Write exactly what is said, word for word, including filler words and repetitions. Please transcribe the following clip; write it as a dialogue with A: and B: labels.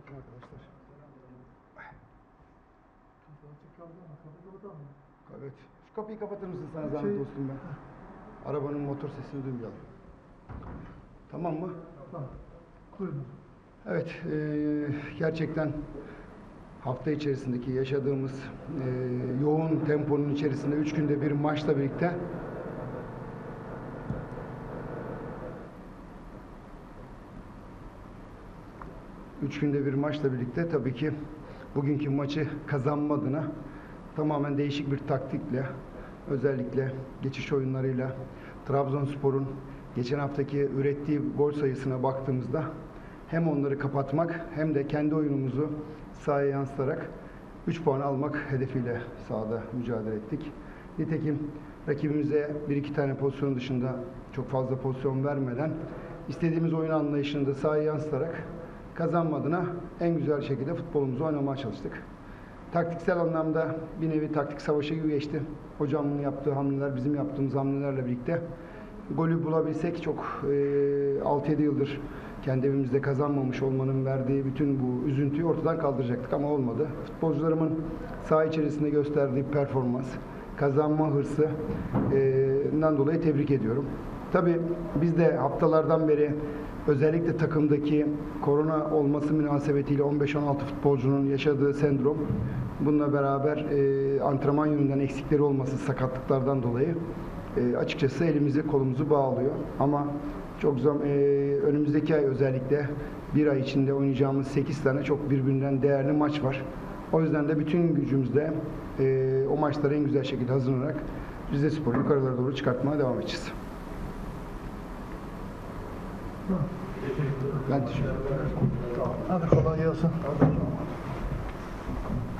A: Bakın arkadaşlar. Evet. Şu kapıyı kapatır mısın sana zahmet
B: Şey-
A: dostum ben? Arabanın motor sesini duymayalım. Tamam mı?
B: Tamam. Buyurun.
A: Evet. eee, gerçekten hafta içerisindeki yaşadığımız eee, yoğun temponun içerisinde üç günde bir maçla birlikte Üç günde bir maçla birlikte tabii ki bugünkü maçı kazanma adına tamamen değişik bir taktikle, özellikle geçiş oyunlarıyla Trabzonspor'un geçen haftaki ürettiği gol sayısına baktığımızda hem onları kapatmak hem de kendi oyunumuzu sahaya yansıtarak üç puan almak hedefiyle sahada mücadele ettik. Nitekim rakibimize bir iki tane pozisyon dışında çok fazla pozisyon vermeden istediğimiz oyun anlayışını da sahaya yansıtarak kazanma adına en güzel şekilde futbolumuzu oynamaya çalıştık. Taktiksel anlamda bir nevi taktik savaşı gibi geçti. Hocamın yaptığı hamleler, bizim yaptığımız hamlelerle birlikte golü bulabilsek çok e, altı yedi yıldır kendi evimizde kazanmamış olmanın verdiği bütün bu üzüntüyü ortadan kaldıracaktık ama olmadı. Futbolcularımın saha içerisinde gösterdiği performans, kazanma hırsı e, dolayı tebrik ediyorum. Tabii biz de haftalardan beri özellikle takımdaki korona olması münasebetiyle on beş on altı futbolcunun yaşadığı sendrom, bununla beraber e, antrenman yönünden eksikleri olması sakatlıklardan dolayı e, açıkçası elimizi kolumuzu bağlıyor. Ama çok zam e, önümüzdeki ay özellikle bir ay içinde oynayacağımız sekiz tane çok birbirinden değerli maç var. O yüzden de bütün gücümüzle e, o maçlara en güzel şekilde hazırlanarak Rizespor'u yukarılara doğru çıkartmaya devam edeceğiz. Ben teşekkür ederim.
B: Hadi kolay gelsin.